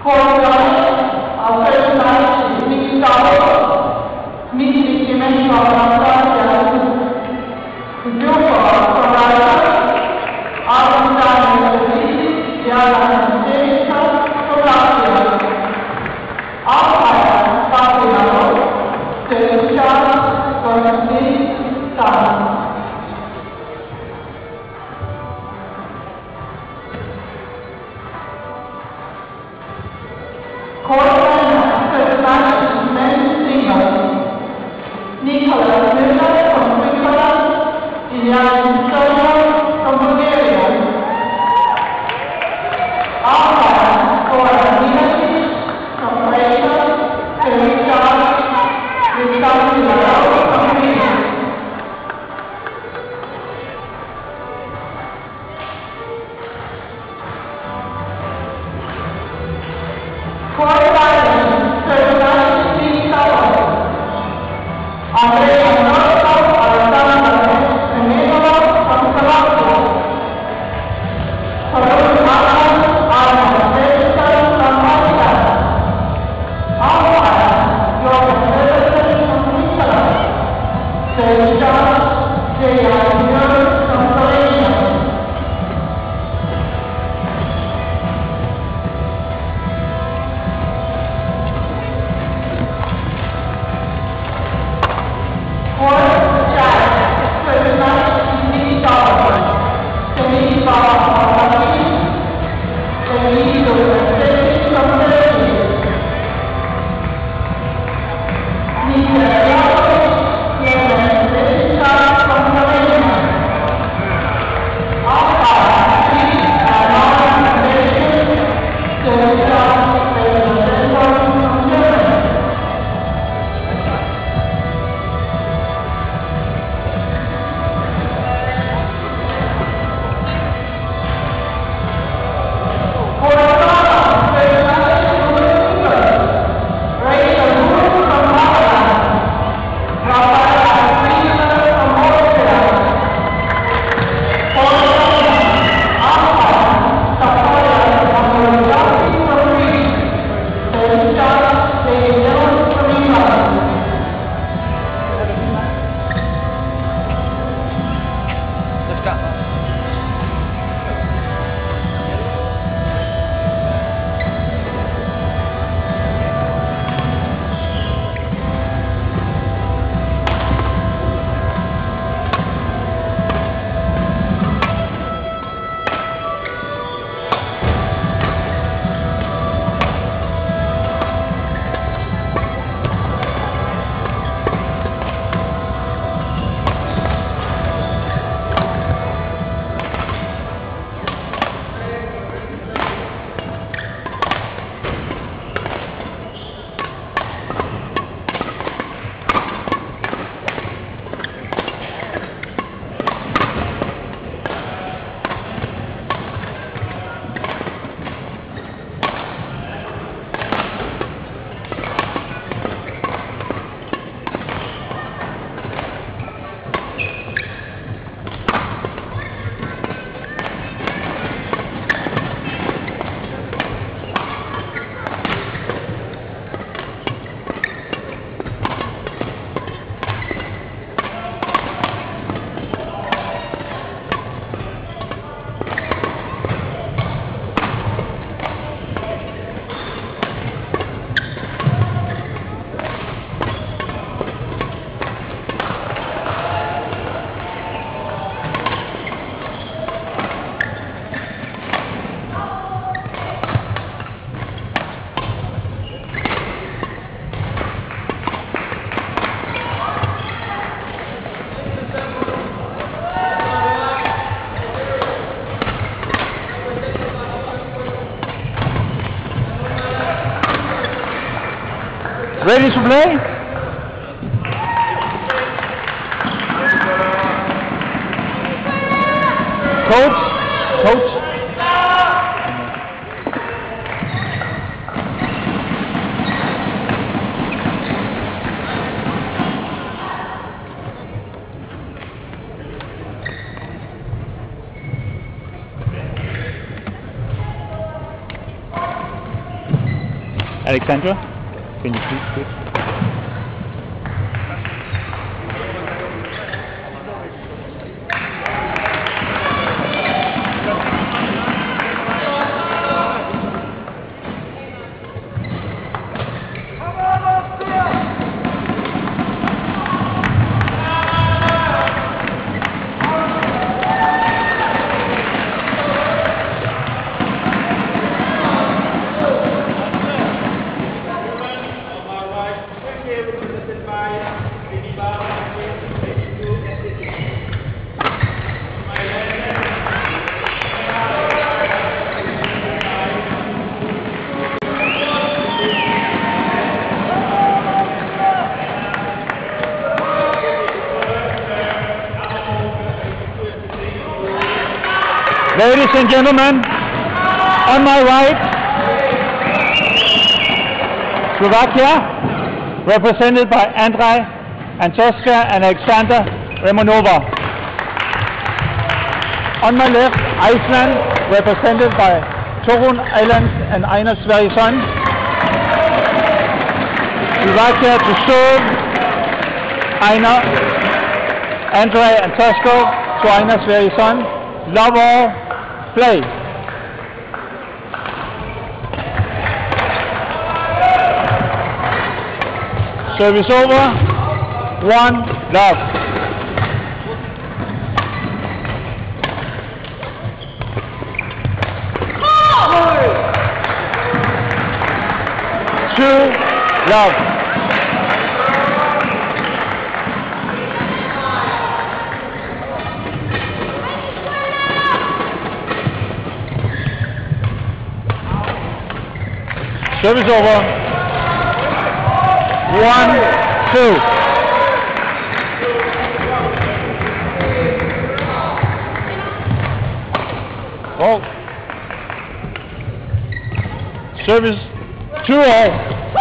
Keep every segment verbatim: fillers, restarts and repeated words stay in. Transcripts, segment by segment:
Ready to play? Coach? Coach? Alexandra, can you please switch? Ladies and gentlemen, on my right, Slovakia, represented by Andrei Antoska and Alexander Remonova. On my left, Iceland, represented by Torun Island and Einar Sverrisson. Slovakia to serve, Einar, Andrei Antoska to Einar Sverrisson. Love all. Play. Service over. One love. Two love. Service over. One, two. Oh. Service two all.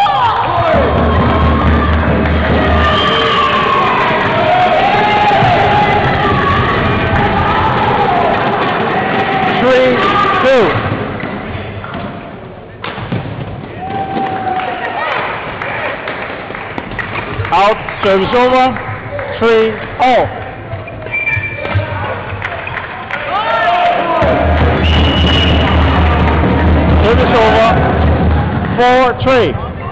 Three, two. Out, service over, three, all. Service over, four, three.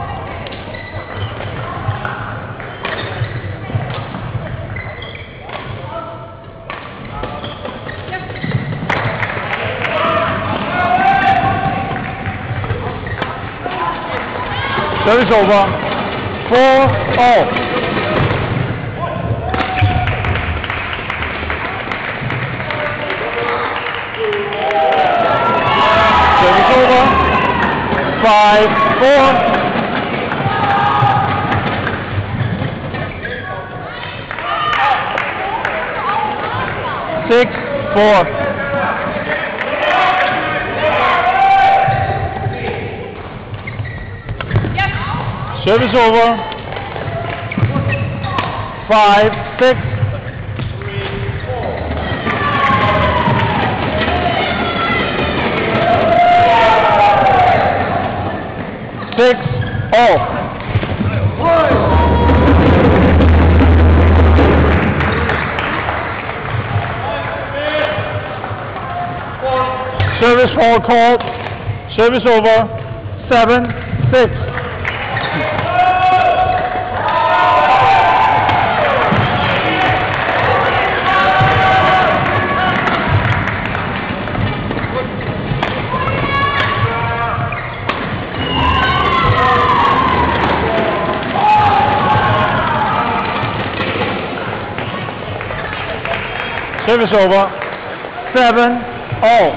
Service over. Four all. Service over. Five, four. Six, four. Service over. Five, six. Six, all. Service all called. Service over. Seven, six. Service over. Seven, all.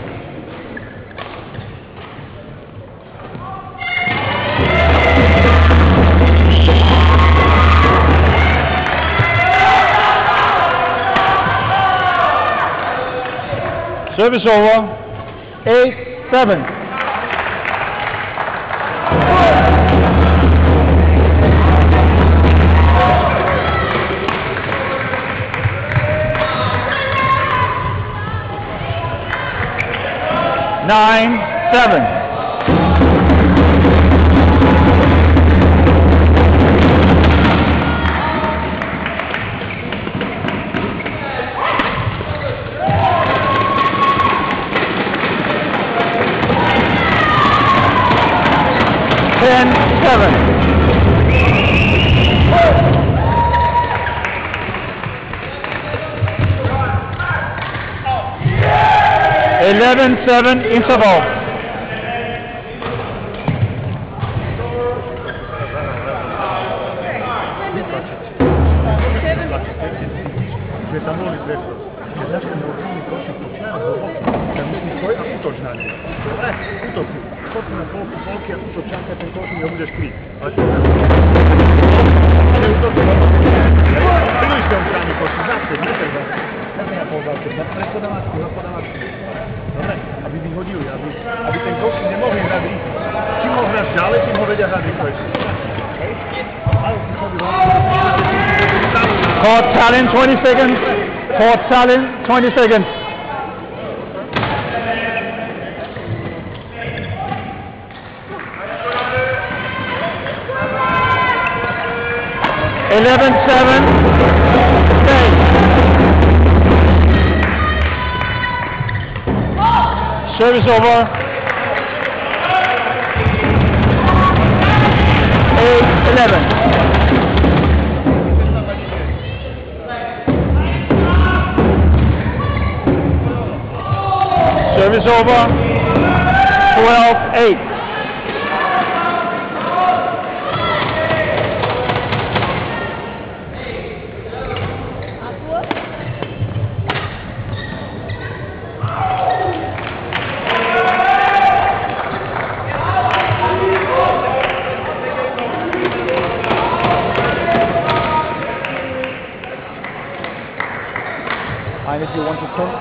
Service over. Eight, seven. Nine, seven. ten seven. eleven seven interval. Aby vyhodili, aby, aby ten koš nemohli hrať rýchlo. Čím ho hráš ďalej, tým ho vedia hrať rýchlejšie. Court challenge twenty seconds. Court challenge twenty seconds. eleven seven. Stay. Service over. eight eleven. Service over. twelve eight. And if you want to talk.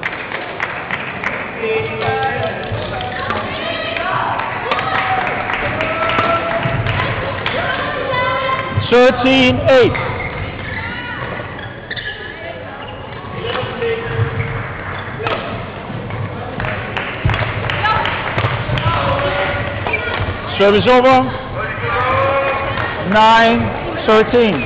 thirteen eight. Service over. nine thirteen.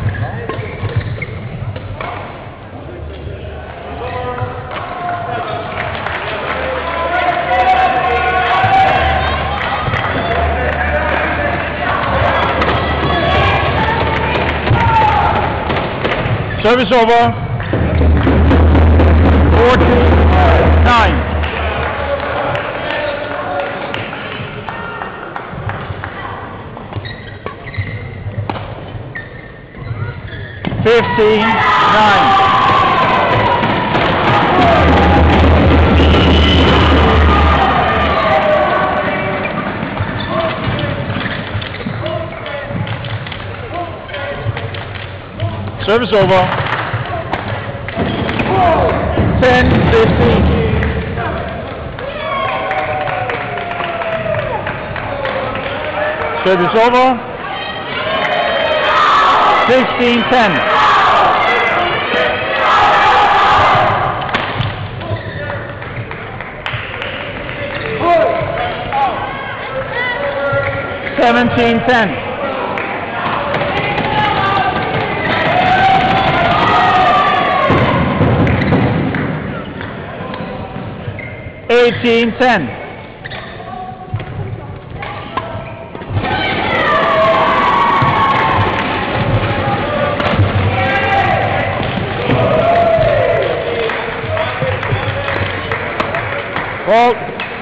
Service over. fourteen nine. fifteen nine. Service over. ten fifteen. Service over. sixteen ten. seventeen ten. eighteen ten. Well,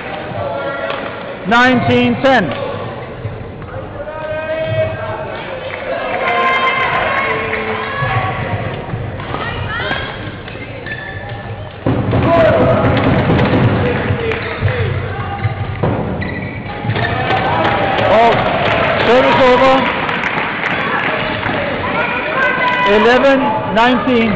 nineteen ten. Service over. eleven nineteen.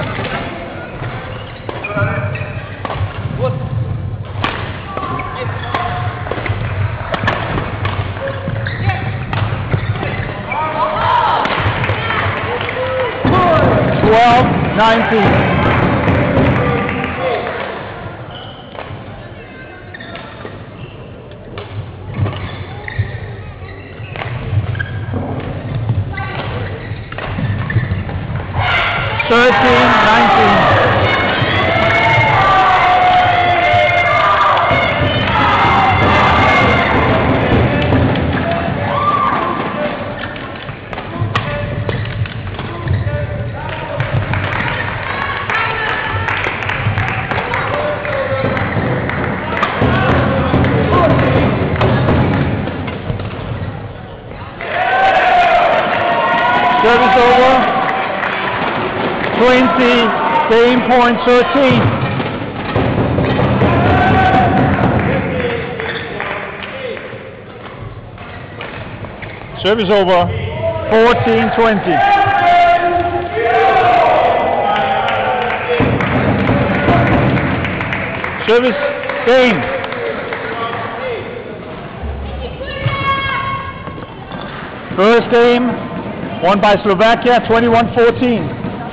twelve nineteen. thirteen nineteen. Service over. twenty, game point thirteen. Service over. fourteen twenty. Service game. First game won by Slovakia, twenty-one fourteen.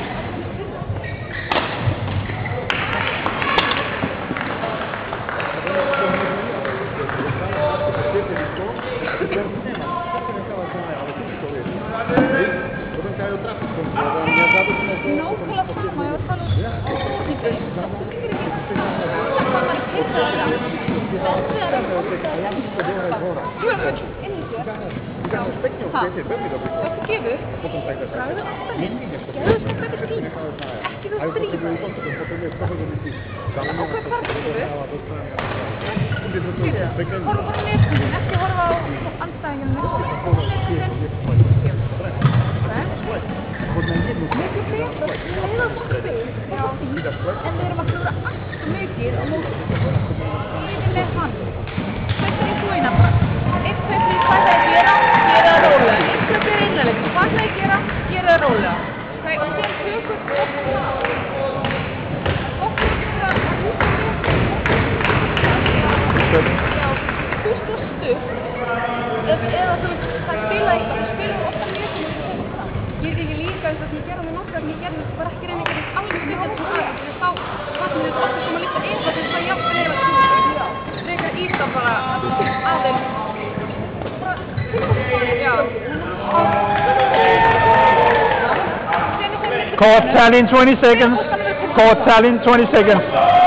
Court tally in twenty seconds. Court tally in twenty seconds.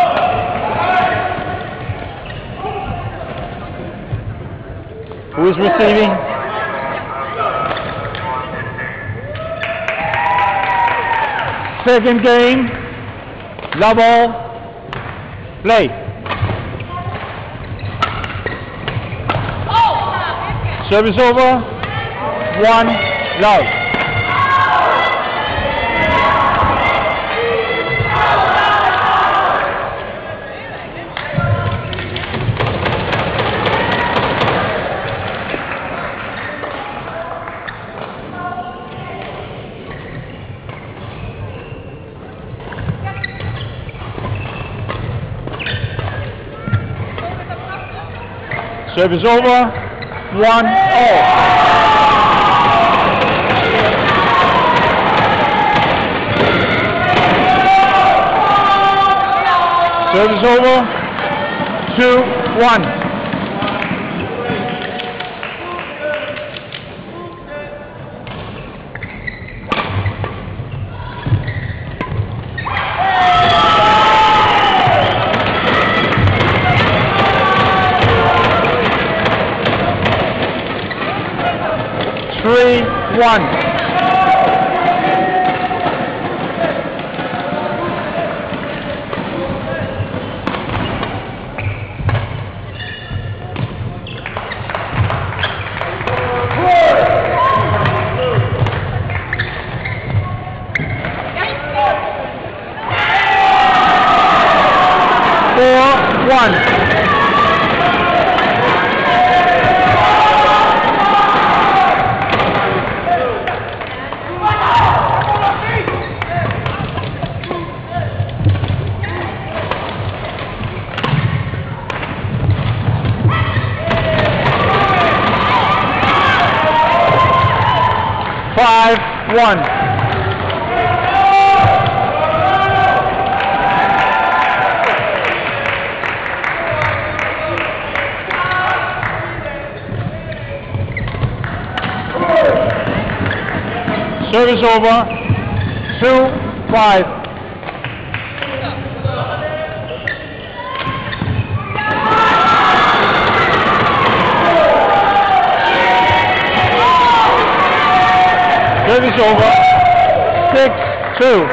Who is receiving? Second game. Love all. Play. Service over. One. Love. Service over, one all. Service over, two, one. Three, one. Four, one. Five, one. Service over, two, five. Service over, six, two.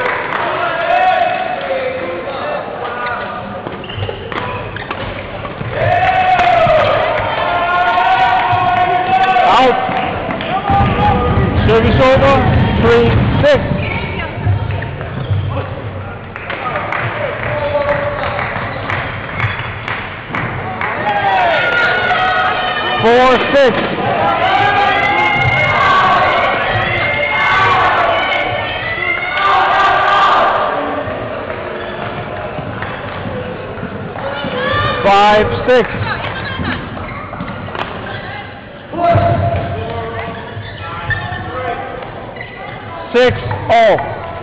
Out. Service over. three, six. Four, six. Five, six. Six, all.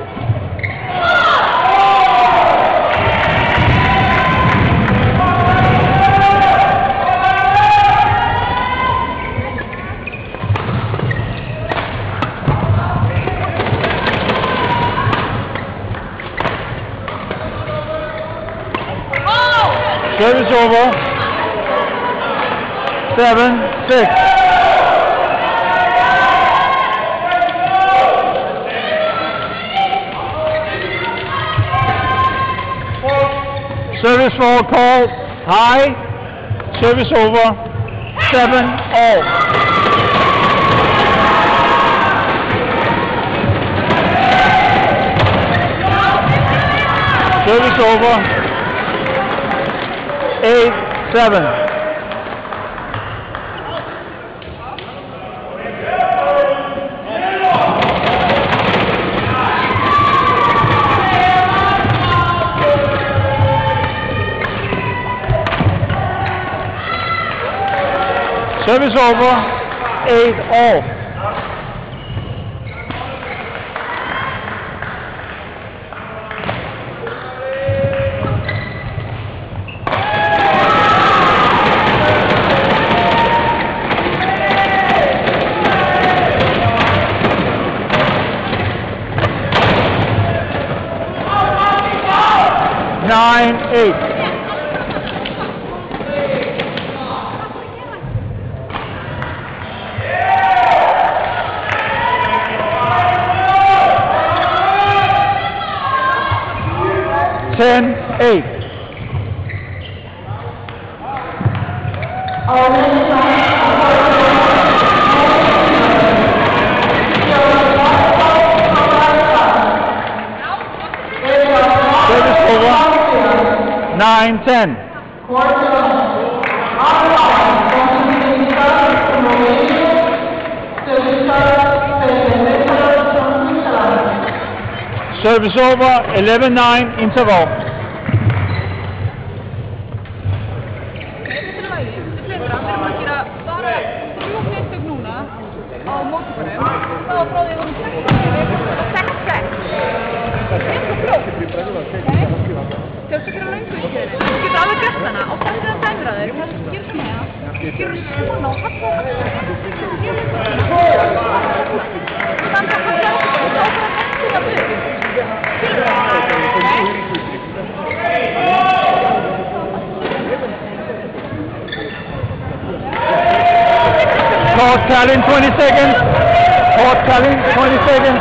Service over. Seven, six. Service roll call high. Service over. Seven, all. Service over. Eight, seven. Service over. Eight, all. Nine, eight. Ten, eight. Service over. Nine, ten. Service over. Eleven, nine. Interval. Kanske kan man inte göra det. Ska ta alla gastarna och sen den andra där. Kanske ger sig med. Ger sig på något. Sen kan Clock tallying twenty seconds. Clock tallying twenty seconds.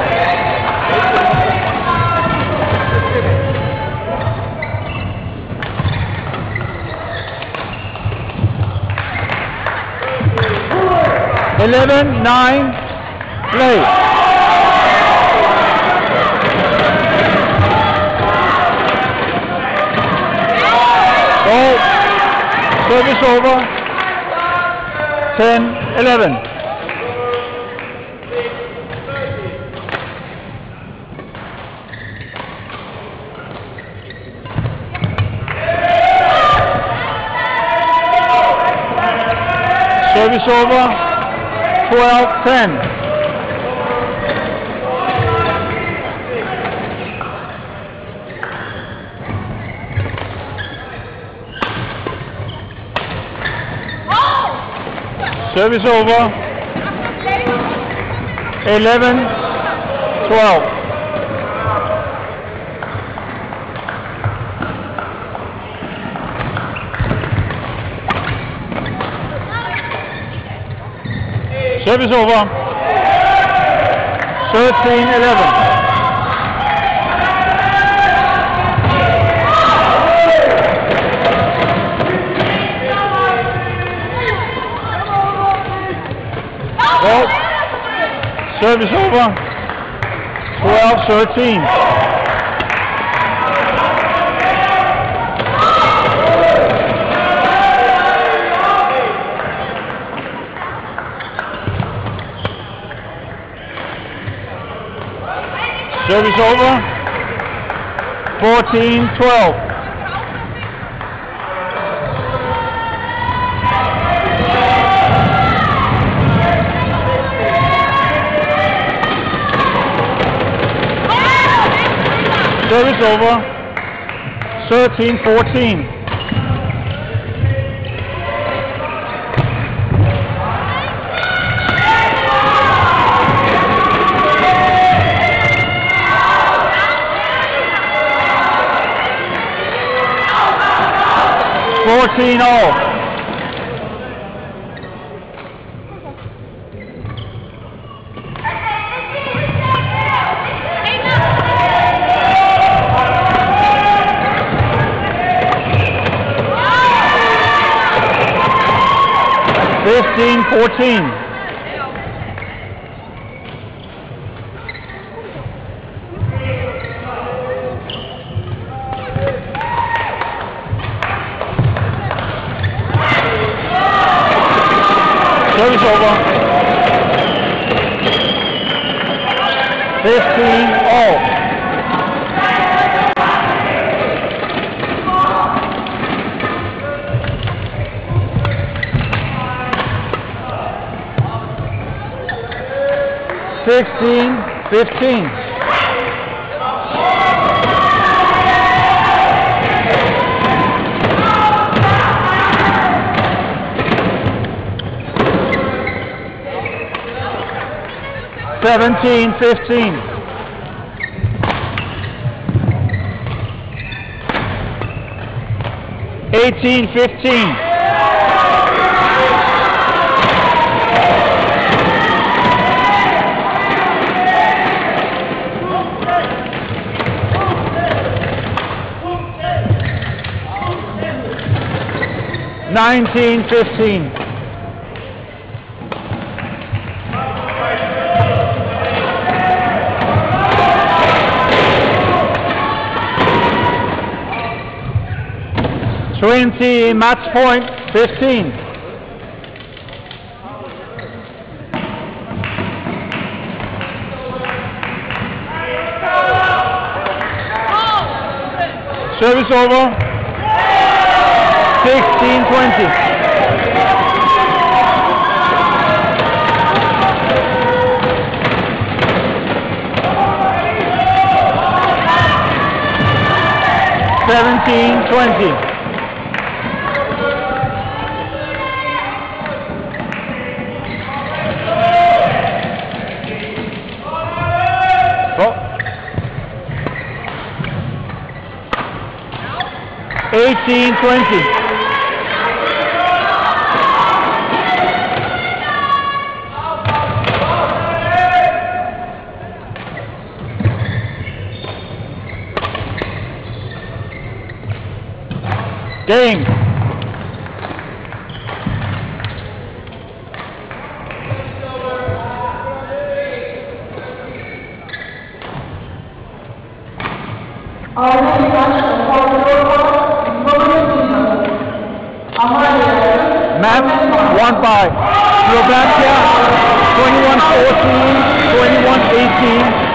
Eleven, nine, play. Ball. Service over. Ten, eleven. Service over. twelve, ten. Service over. eleven, twelve. Service over. thirteen, eleven. Ball. Service over. twelve thirteen. Service over. fourteen twelve. Service over. thirteen fourteen. fourteen all. fifteen fourteen. Service over. fifteen all. sixteen fifteen. seventeen fifteen. eighteen fifteen. nineteen fifteen. twenty match point fifteen. Service over. sixteen twenty. seventeen twenty. eighteen twenty. Game. Match won by Slovakia twenty-one fourteen, twenty-one eighteen.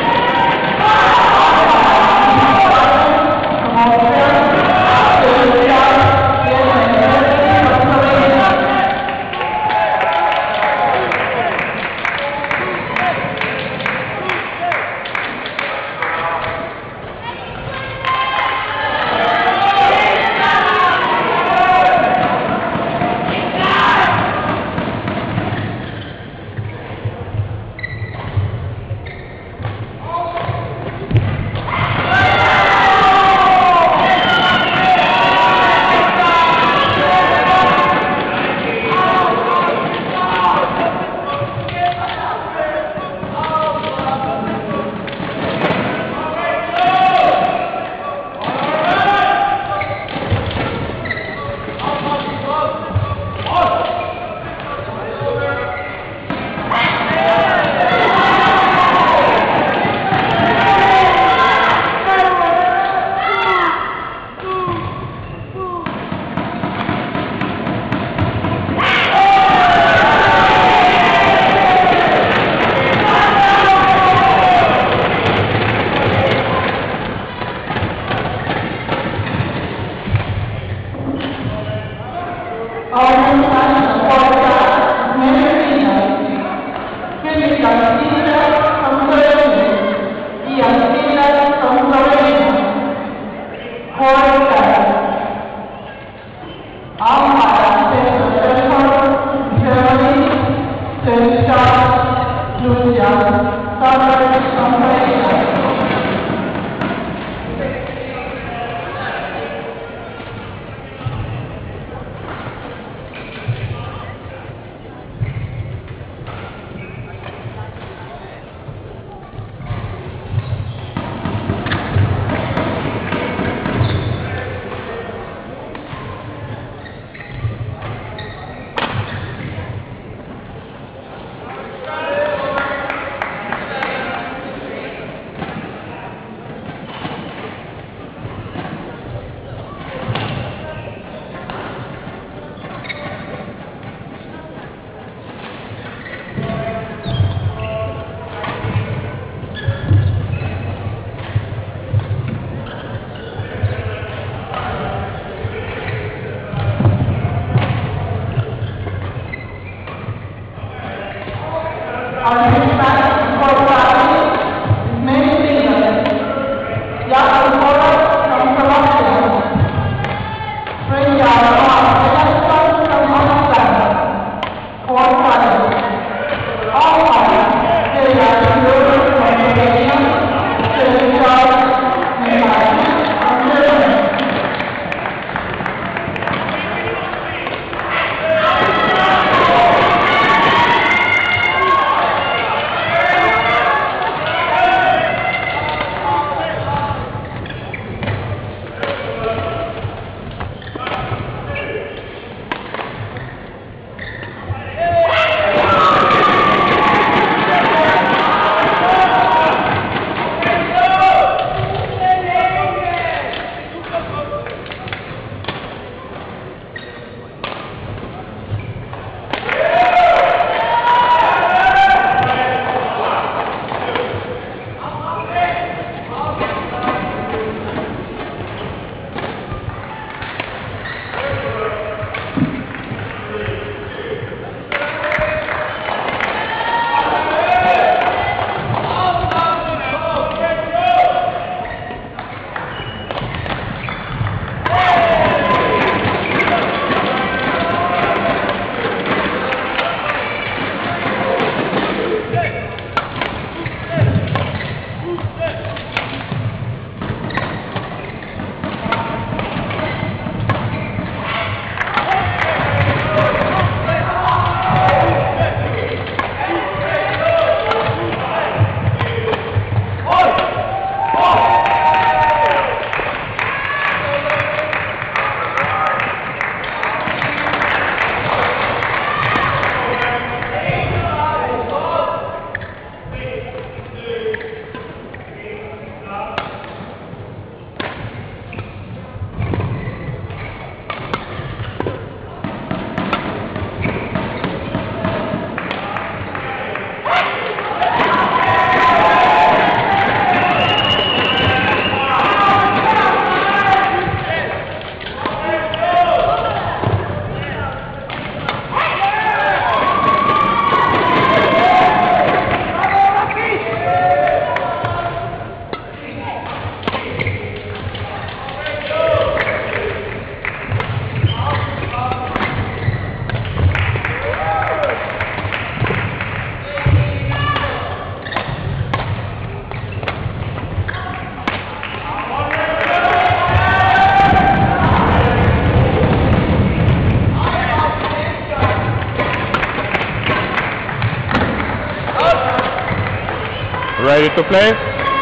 Ready to play?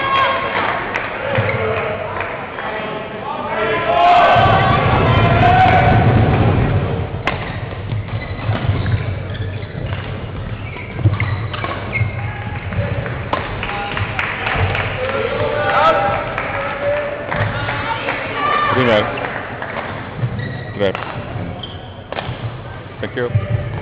Winner. Rep. Thank you.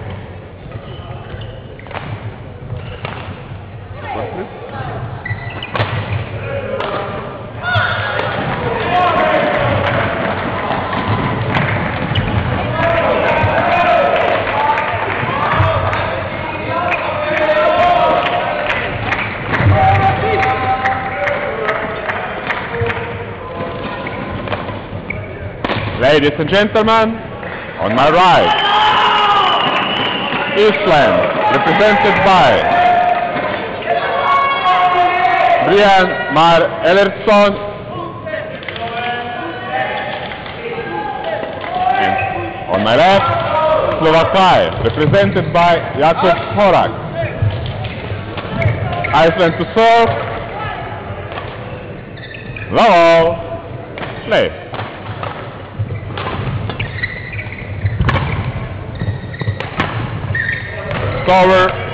Ladies and gentlemen, on my right, Iceland, represented by Brian Mar Ellerson, and on my left, Slovakia, represented by Jakub Horak. Iceland to serve. Bravo. Play. Scorer